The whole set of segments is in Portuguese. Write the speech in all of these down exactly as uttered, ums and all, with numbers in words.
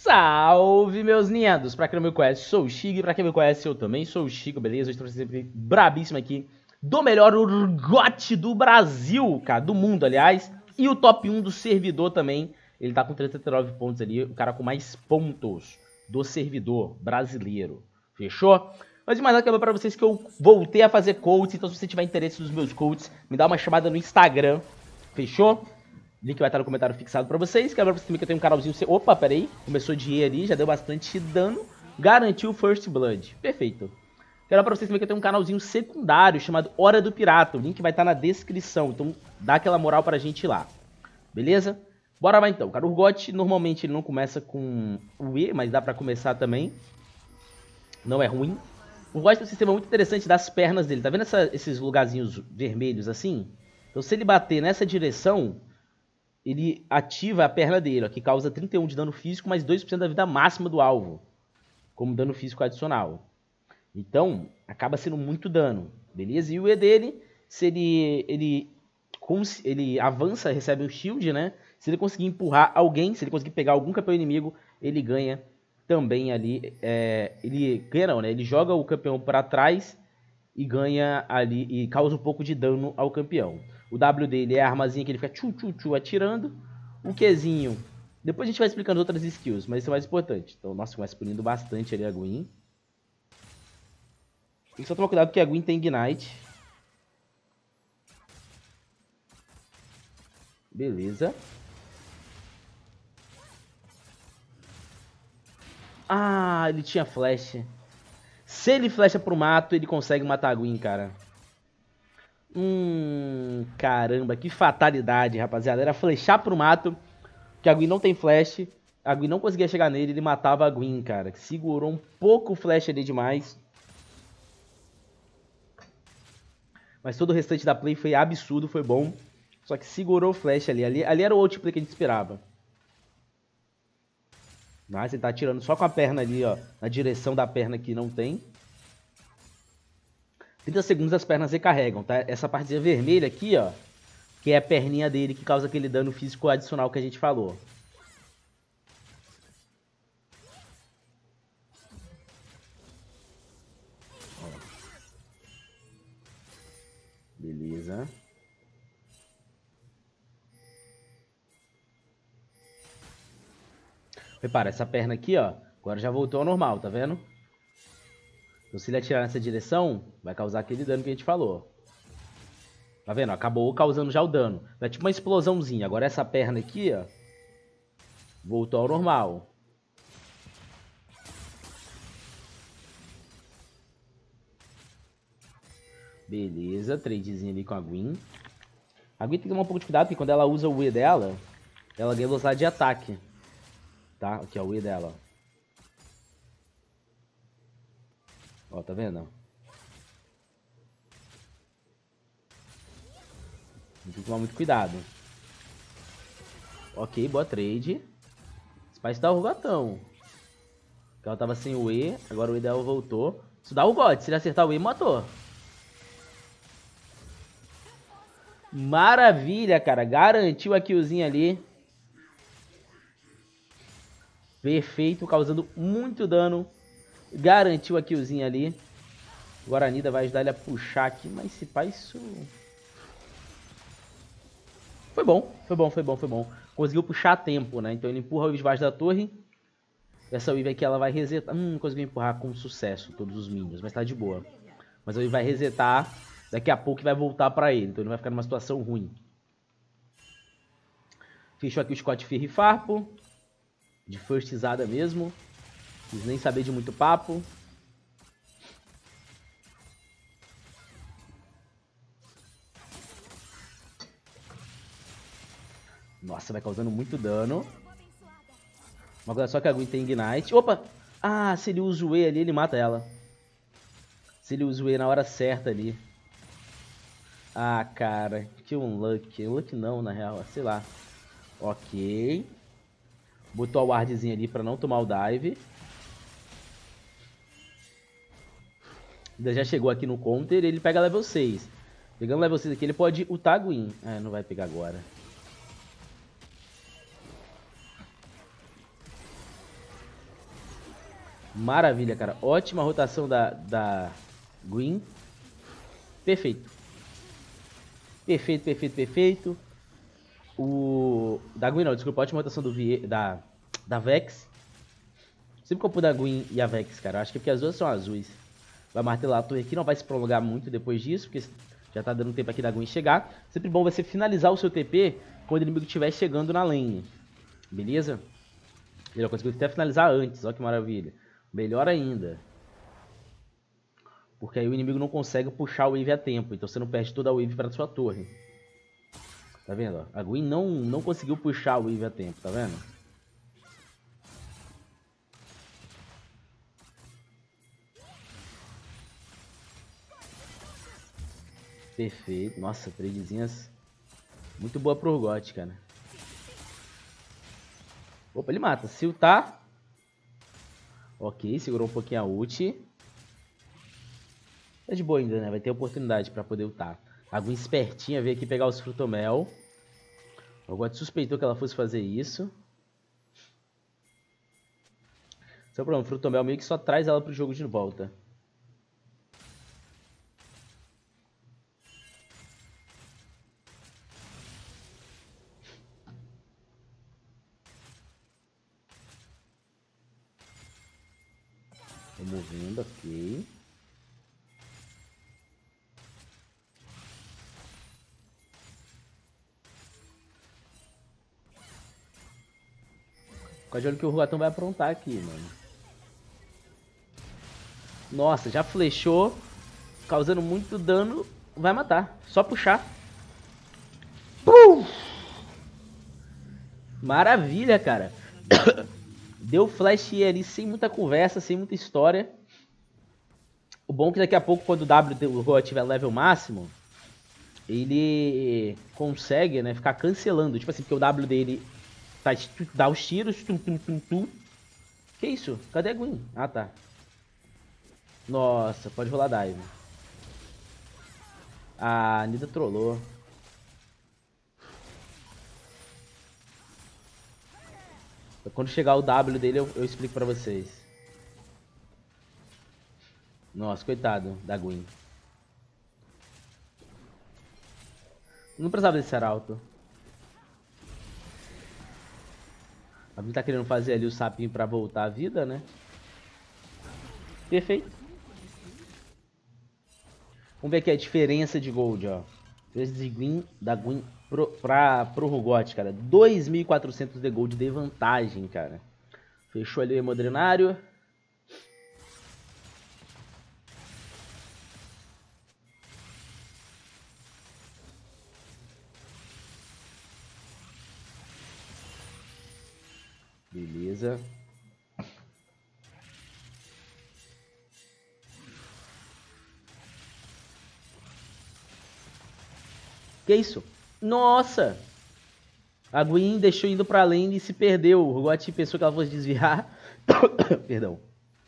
Salve, meus lindos! Pra quem não me conhece, sou o Shig. Pra quem me conhece, eu também sou o Chico, beleza? Hoje estou sempre brabíssimo aqui do melhor Urgot do Brasil, cara, do mundo, aliás. E o top um do servidor também. Ele tá com trezentos e setenta e nove pontos ali, o cara com mais pontos do servidor brasileiro. Fechou? Mas de mais nada, quero pra vocês que eu voltei a fazer coaches. Então, se você tiver interesse nos meus coaches, me dá uma chamada no Instagram. Fechou? Link vai estar no comentário fixado pra vocês. Quero pra vocês também que eu tenho um canalzinho... Opa, peraí. Começou de E ali, já deu bastante dano. Garantiu o First Blood. Perfeito. Quero pra vocês também que eu tenho um canalzinho secundário chamado Hora do Pirata. O link vai estar na descrição. Então dá aquela moral pra gente ir lá. Beleza? Bora lá então. Cara, o Urgot normalmente ele não começa com o E, mas dá pra começar também. Não é ruim. O Urgot tem um sistema muito interessante das pernas dele. Tá vendo essa, esses lugarzinhos vermelhos assim? Então se ele bater nessa direção... ele ativa a perna dele, ó, que causa trinta e um de dano físico, mais dois por cento da vida máxima do alvo, como dano físico adicional. Então, acaba sendo muito dano, beleza? E o E dele, se ele, ele, ele avança, recebe um shield, né? Se ele conseguir empurrar alguém, se ele conseguir pegar algum campeão inimigo, ele ganha também ali, é, ele ganha não, né? Ele joga o campeão para trás e ganha ali, e causa um pouco de dano ao campeão. O W dele é a armazinha que ele fica tchu, tchu, tchu, atirando. O Qzinho, depois a gente vai explicando outras skills, mas isso é mais importante. Então, nossa, começa punindo bastante ali a Gwen. Tem que só tomar cuidado porque a Gwen tem Ignite. Beleza. Ah, ele tinha flash. Se ele flecha pro mato, ele consegue matar a Gwen, cara. Hum, caramba, que fatalidade, rapaziada. Era flechar pro mato, que a Gwen não tem flash. A Gwen não conseguia chegar nele, ele matava a Gwen, cara. Segurou um pouco o flash ali demais. Mas todo o restante da play foi absurdo, foi bom. Só que segurou o flash ali. Ali, ali era o outplay que a gente esperava. Mas ele tá atirando só com a perna ali, ó. Na direção da perna que não tem. trinta segundos as pernas recarregam, tá? Essa partezinha vermelha aqui, ó, que é a perninha dele que causa aquele dano físico adicional que a gente falou. Ó. Beleza. Repara, essa perna aqui, ó, agora já voltou ao normal, tá vendo? Então se ele atirar nessa direção, vai causar aquele dano que a gente falou. Tá vendo? Acabou causando já o dano. É tipo uma explosãozinha. Agora essa perna aqui, ó, voltou ao normal. Beleza, tradezinho ali com a Gwen. A Gwen tem que tomar um pouco de cuidado, porque quando ela usa o E dela, ela ganha velocidade de ataque. Tá? Aqui é o E dela. Ó, tá vendo? Tem que tomar muito cuidado. Ok, boa trade. Spice dá o Urgotão. Ela tava sem o E, agora o E dela voltou. Isso dá o Urgot, se ele acertar o E, matou. Maravilha, cara. Garantiu a killzinha ali. Perfeito, causando muito dano. Garantiu a killzinha ali. Agora a Nida vai ajudar ele a puxar aqui, mas se pá, isso... Foi bom, foi bom, foi bom, foi bom. Conseguiu puxar a tempo, né? Então ele empurra o debaixo da torre. Essa Weave aqui, ela vai resetar. Hum, conseguiu empurrar com sucesso todos os minions, mas tá de boa. Mas ele vai resetar daqui a pouco e vai voltar pra ele. Então ele vai ficar numa situação ruim. Fechou aqui o Scott Ferri Farpo. De firstizada mesmo. Quis nem saber de muito papo. Nossa, vai causando muito dano. Mas olha só que a Gwen tem Ignite. Opa! Ah, se ele usa o E ali, ele mata ela. Se ele usa o E na hora certa ali. Ah, cara. Que unlucky. Unlucky não, na real. Sei lá. Ok. Botou a wardzinha ali pra não tomar o dive. Ainda já chegou aqui no counter e ele pega level seis. Pegando level seis aqui, ele pode ultar a Gwen. Ah, não vai pegar agora. Maravilha, cara. Ótima rotação da, da Gwen. Perfeito. Perfeito, perfeito, perfeito. O... Da Gwen não, desculpa. Ótima rotação do v... da... da Vex. Sempre que eu pôr da Gwen e a Vex, cara. Eu acho que é porque as duas são azuis. Vai martelar a torre aqui. Não vai se prolongar muito depois disso, porque já tá dando tempo aqui da Gwen chegar. Sempre bom você finalizar o seu T P quando o inimigo estiver chegando na lane. Beleza? Melhor coisa que você até finalizar antes. Olha que maravilha. Melhor ainda. Porque aí o inimigo não consegue puxar o wave a tempo. Então você não perde toda a wave para sua torre. Tá vendo? Ó? A Gwen não, não conseguiu puxar o wave a tempo. Tá vendo? Perfeito. Nossa, tradezinhas muito boa pro Urgot, cara. Opa, ele mata. Se ultar. Ok, segurou um pouquinho a ult. Tá de boa ainda, né? Vai ter oportunidade pra poder ultar. A Gwen espertinha veio aqui pegar os frutomel. O Urgot suspeitou que ela fosse fazer isso. Esse é o problema. O frutomel meio que só traz ela pro jogo de volta. Tô movendo, ok. Fica de olho que o Urgotão vai aprontar aqui, mano. Nossa, já flechou. Causando muito dano. Vai matar. Só puxar. Pum! Maravilha, cara. Deu flash ali sem muita conversa, sem muita história. O bom é que daqui a pouco, quando o W do Urgot tiver level máximo, ele consegue, né, ficar cancelando. Tipo assim, porque o W dele tá, dá os tiros. Tum, tum, tum, tum. Que isso? Cadê a Gwen? Ah, tá. Nossa, pode rolar dive. A Nida trollou. Quando chegar o W dele, eu, eu explico pra vocês. Nossa, coitado da Gwen. Não precisava desse arauto. A Gwen tá querendo fazer ali o sapinho pra voltar à vida, né? Perfeito. Vamos ver aqui a diferença de gold, ó. De Gwen, da Gwen pro, pra, pro Urgot, cara. dois mil e quatrocentos de gold de vantagem, cara. Fechou ali o hemodrenário. Beleza. Que isso? Nossa! A Gwen deixou indo pra lane e se perdeu. O Urgot pensou que ela fosse desviar. Perdão.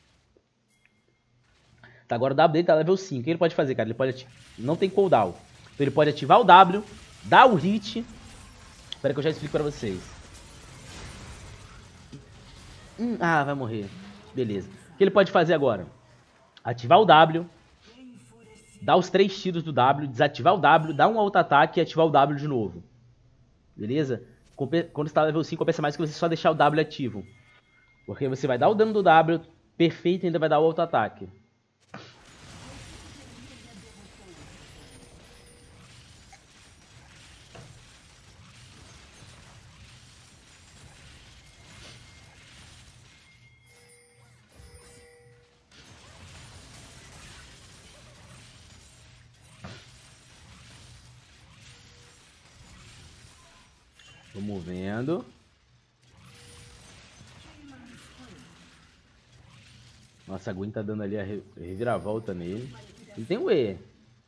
Tá, agora o W dele tá level cinco. O que ele pode fazer, cara? Ele pode ativar... Não tem cooldown. Então ele pode ativar o W, dar o hit. Espera que eu já explico pra vocês. Hum, ah, vai morrer. Beleza. O que ele pode fazer agora? Ativar o W. Dar os três tiros do W. Desativar o W. Dar um auto-ataque e ativar o W de novo. Beleza? Quando está level cinco, compensa mais que você só deixar o W ativo. Porque você vai dar o dano do W perfeito e ainda vai dar o auto-ataque. Tô movendo. Nossa, a Gwen tá dando ali a reviravolta nele. Ele tem o E.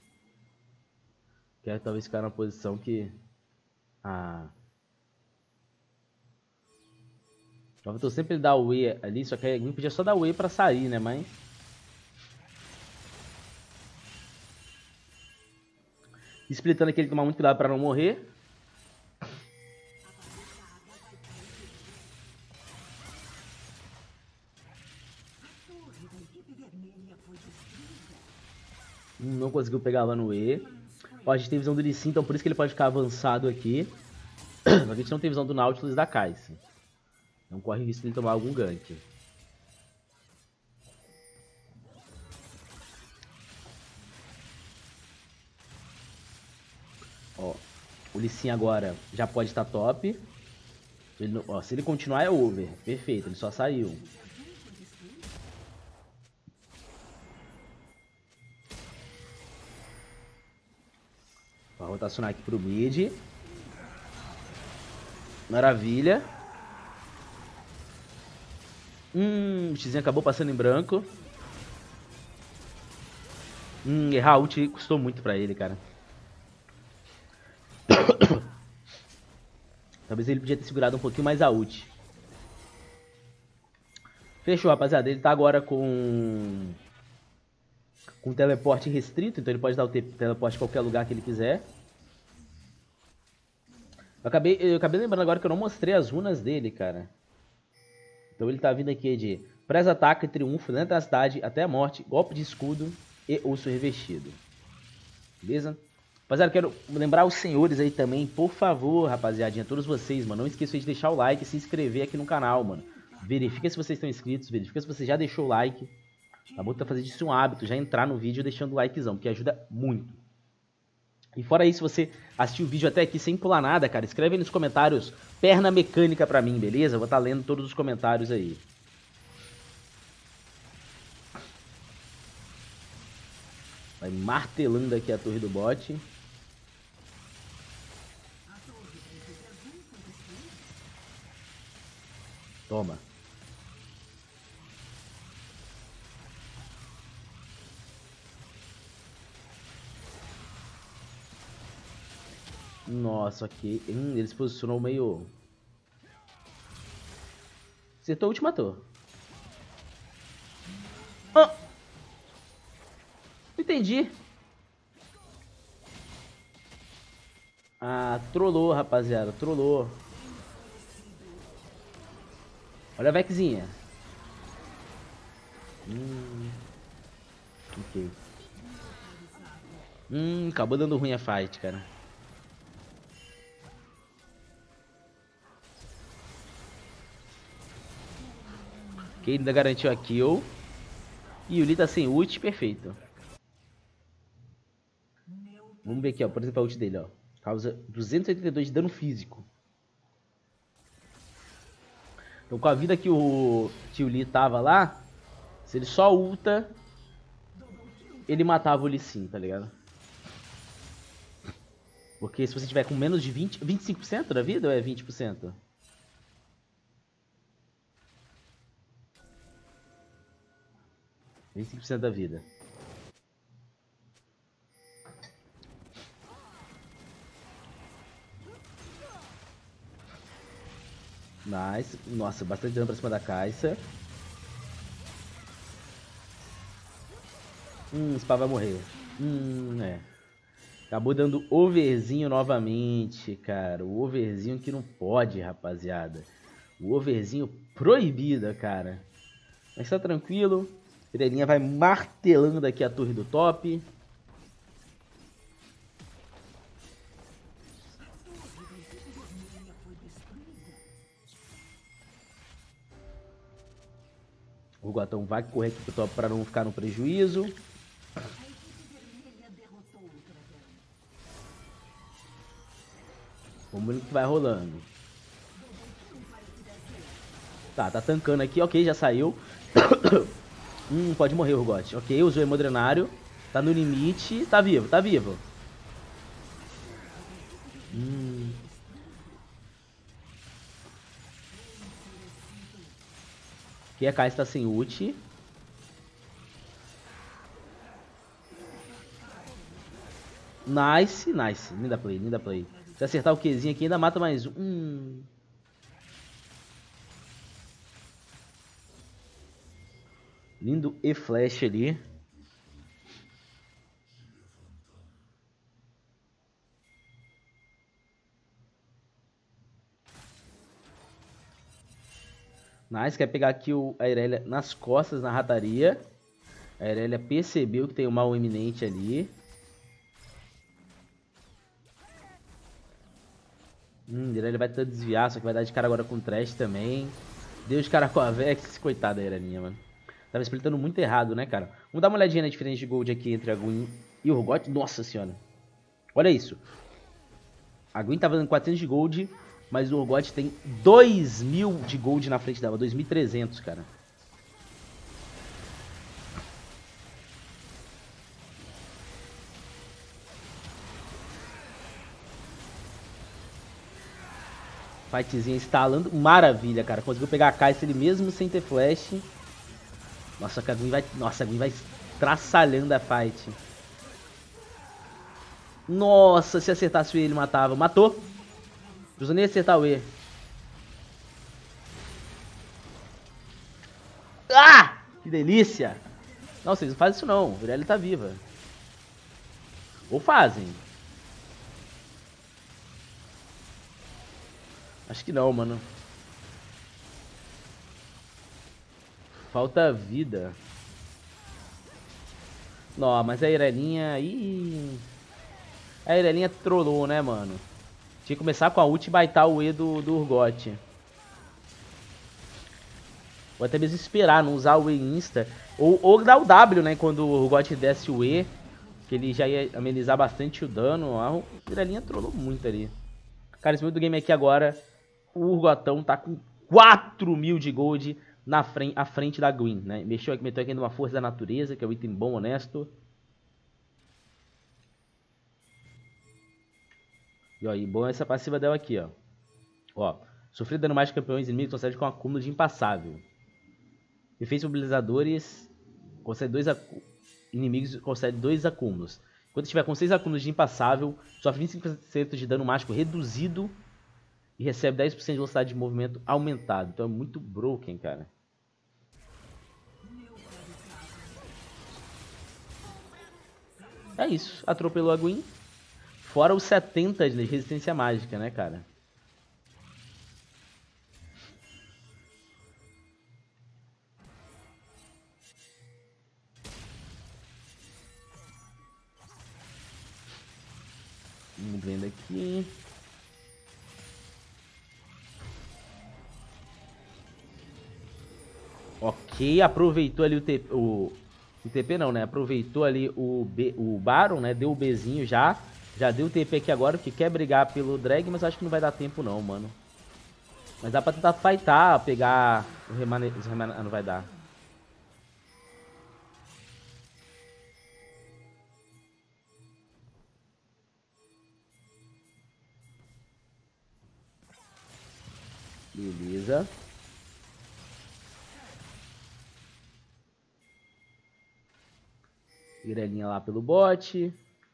Quero talvez ficar na posição que... Ah... Eu tô sempre dar o E ali, só que a Gwen podia só dar o E pra sair, né, mas... Splitando aqui, ele tomar muito cuidado pra não morrer. Não conseguiu pegar lá no E. Ó, a gente tem visão do Lee Sin, então por isso que ele pode ficar avançado aqui. Mas a gente não tem visão do Nautilus e da Kai'Sa. Não corre o risco de ele tomar algum gank. Ó, o Lee Sin agora já pode estar top. Ele não, ó, se ele continuar é over. Perfeito, ele só saiu. Vou rotacionar aqui pro mid. Maravilha. Hum, o Xzinho acabou passando em branco. Hum, errar a ult custou muito pra ele, cara. Talvez ele podia ter segurado um pouquinho mais a ult. Fechou, rapaziada. Ele tá agora com... com teleporte restrito, então ele pode dar o teleporte em qualquer lugar que ele quiser. Eu acabei, eu acabei lembrando agora que eu não mostrei as runas dele, cara. Então ele tá vindo aqui de presa ataque, triunfo, lenta da cidade, até a morte, golpe de escudo e urso revestido. Beleza? Rapaziada, quero lembrar os senhores aí também, por favor, rapaziadinha, todos vocês, mano, não esqueçam de deixar o like e se inscrever aqui no canal, mano. Verifica se vocês estão inscritos, verifica se você já deixou o like. Tá bom? Tá fazendo isso um hábito, já entrar no vídeo deixando o likezão, porque ajuda muito. E fora isso, se você assistiu o vídeo até aqui sem pular nada, cara, escreve aí nos comentários perna mecânica pra mim, beleza? Eu vou estar lendo todos os comentários aí. Vai martelando aqui a torre do bot. Toma. Nossa, ok. Hum, ele se posicionou meio... Acertou o ult, matou. Ah! Não entendi. Ah, trollou, rapaziada. Trollou. Olha a Vexzinha. Hum. Ok. Hum, acabou dando ruim a fight, cara. Ok, ainda garantiu a kill. E o Lee tá sem ult, perfeito. Vamos ver aqui, ó. Por exemplo, a ult dele, ó. Causa duzentos e oitenta e dois de dano físico. Então, com a vida que o, que o Lee tava lá, se ele só ulta, ele matava o Lee Sin, tá ligado? Porque se você tiver com menos de vinte, vinte e cinco por cento da vida ou é vinte por cento? vinte e cinco por cento da vida. Nice. Nossa, bastante dano pra cima da Kai'Sa. Hum, o Spa vai morrer. Hum, é. Acabou dando overzinho novamente, cara. O overzinho que não pode, rapaziada. O overzinho proibido, cara. Mas tá tranquilo. Pirelinha vai martelando aqui a torre do top. O Gotão vai correr aqui pro top para não ficar no prejuízo. Vamos ver o que vai rolando. Tá, tá tancando aqui. Ok, já saiu. Hum, pode morrer o Urgot. Ok, usou o Hemodrenário. Tá no limite. Tá vivo, tá vivo. Hum. Aqui a Kai'Sa tá sem ult. Nice, nice. Linda play, linda play. Se acertar o Qzinho aqui, ainda mata mais um. Hum. Lindo E-Flash ali. Nice, quer pegar aqui o, a Irelia nas costas, na rataria. A Irelia percebeu que tem um mal iminente ali. Hum, a Irelia vai tentar desviar, só que vai dar de cara agora com o Trash também. Deu de cara com a Vex, coitada da Irelinha, mano. Tava splitando muito errado, né, cara? Vamos dar uma olhadinha na diferença de gold aqui entre a Gwen e o Urgot. Nossa senhora. Olha isso. A Gwen tava dando quatrocentos de gold, mas o Urgot tem dois mil de gold na frente dela. dois mil e trezentos, cara. Fightzinha instalando. Maravilha, cara. Conseguiu pegar a Kai'Sa ele mesmo sem ter flash. Nossa, a Gwen vai... Nossa, a Gwen vai traçalhando a fight. Nossa, se acertasse o E, ele matava. Matou. Não precisou nem acertar o E. Ah! Que delícia. Não, vocês não fazem isso não. A Irelia tá viva. Ou fazem. Acho que não, mano. Falta vida. Não, mas a Irelinha... Ih... A Irelinha trollou, né, mano? Tinha que começar com a ult e baitar o E do, do Urgot. Ou até mesmo esperar, não usar o E insta. Ou, ou dar o W, né, quando o Urgot desse o E. Que ele já ia amenizar bastante o dano. A Irelinha trollou muito ali. Cara, esse momento do game aqui agora... O Urgotão tá com quatro mil de gold na frente, à frente da Gwen, né? Mexeu aqui, meteu aqui numa força da natureza, que é um item bom, honesto. E ó, e bom essa passiva dela aqui, ó. Ó, sofrer dano mais de campeões inimigos concede com um acúmulo de impassável. Efeitos mobilizadores, concede dois inimigos, concede dois acúmulos. Quando estiver com seis acúmulos de impassável, sofre vinte e cinco por cento de dano mágico reduzido. E recebe dez por cento de velocidade de movimento aumentado. Então é muito broken, cara. É isso. Atropelou a Gwen. Fora os setenta de resistência mágica, né, cara? Vamos vendo aqui. Ok, aproveitou ali o T P, o, o T P não, né? Aproveitou ali o, B, o Baron, né? Deu o Bzinho já. Já deu o T P aqui agora, porque quer brigar pelo drag, mas acho que não vai dar tempo não, mano. Mas dá pra tentar fightar, pegar o remane... remane... Ah, não vai dar. Beleza. Irelinha lá pelo bot.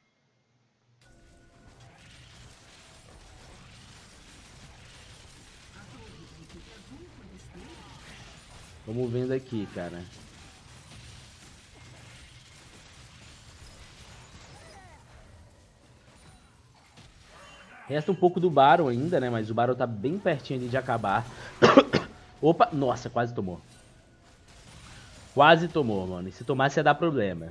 Vamos vendo aqui, cara. Resta um pouco do Baron ainda, né? Mas o Baron tá bem pertinho ali de acabar. Opa! Nossa, quase tomou. Quase tomou, mano. E se tomasse ia dar problema.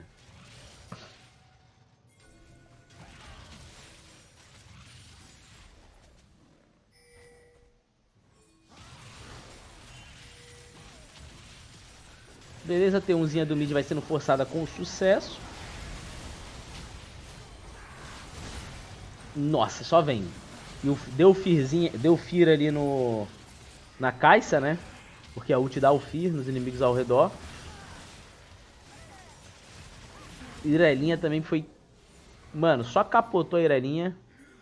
Beleza, a T um do mid vai sendo forçada com sucesso. Nossa, só vem. E o, deu Fearzinha, deu Fear ali no na Kai'Sa, né? Porque a ult dá o Fear nos inimigos ao redor. Irelinha também foi... Mano, só capotou a Irelinha.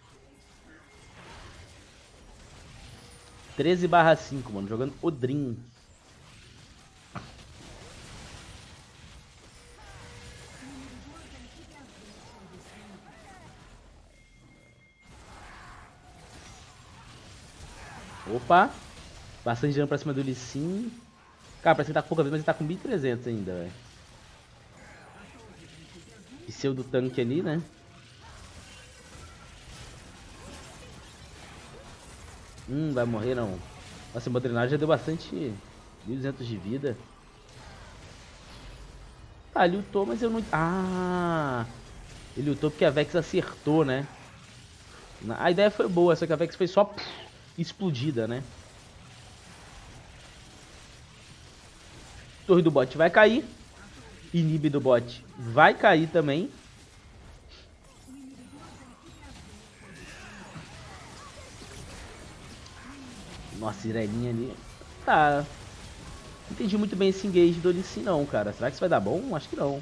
treze barra cinco, mano. Jogando Odrin. Opa. Bastante dano pra cima do Lee Sin. Cara, parece que tá com pouca vida, mas ele tá com mil e trezentos ainda, velho. Pseudo tanque ali, né? Hum, vai morrer não. Nossa, o drenagem já deu bastante... mil e duzentos de vida. Tá, ele lutou, mas eu não... Ah... Ele lutou porque a Vex acertou, né? A ideia foi boa, só que a Vex foi só pff, explodida, né? Torre do bot vai cair. Inib do bot vai cair também. Nossa, Irelinha ali. Tá. Não entendi muito bem esse engage do Lee Sin não, cara. Será que isso vai dar bom? Acho que não.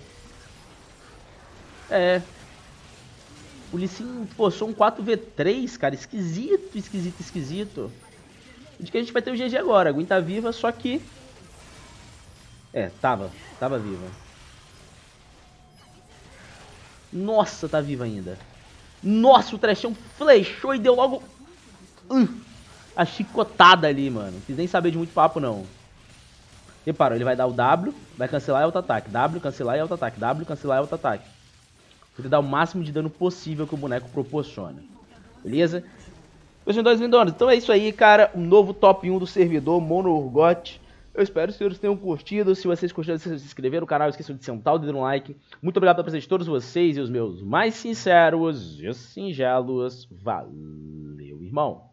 É. O Lee Sin forçou um quatro v três, cara. Esquisito, esquisito, esquisito. De que a gente vai ter o G G agora. A Gwen tá viva, só que... É, tava. Tava viva. Nossa, tá viva ainda. Nossa, o Trashão flechou e deu logo... Uh, a chicotada ali, mano. Não quis nem saber de muito papo, não. Repara, ele vai dar o W, vai cancelar e auto-ataque. W, cancelar e auto-ataque. W, cancelar e auto-ataque. Ele dá o máximo de dano possível que o boneco proporciona. Beleza? Meus dois lindões, então é isso aí, cara. Um novo top um do servidor Mono Urgot. Eu espero que os senhores tenham curtido. Se vocês curtiram, se inscrever no canal, esqueçam de sentar o dedo no like. Muito obrigado pela presença de todos vocês e os meus mais sinceros e singelos. Valeu, irmão.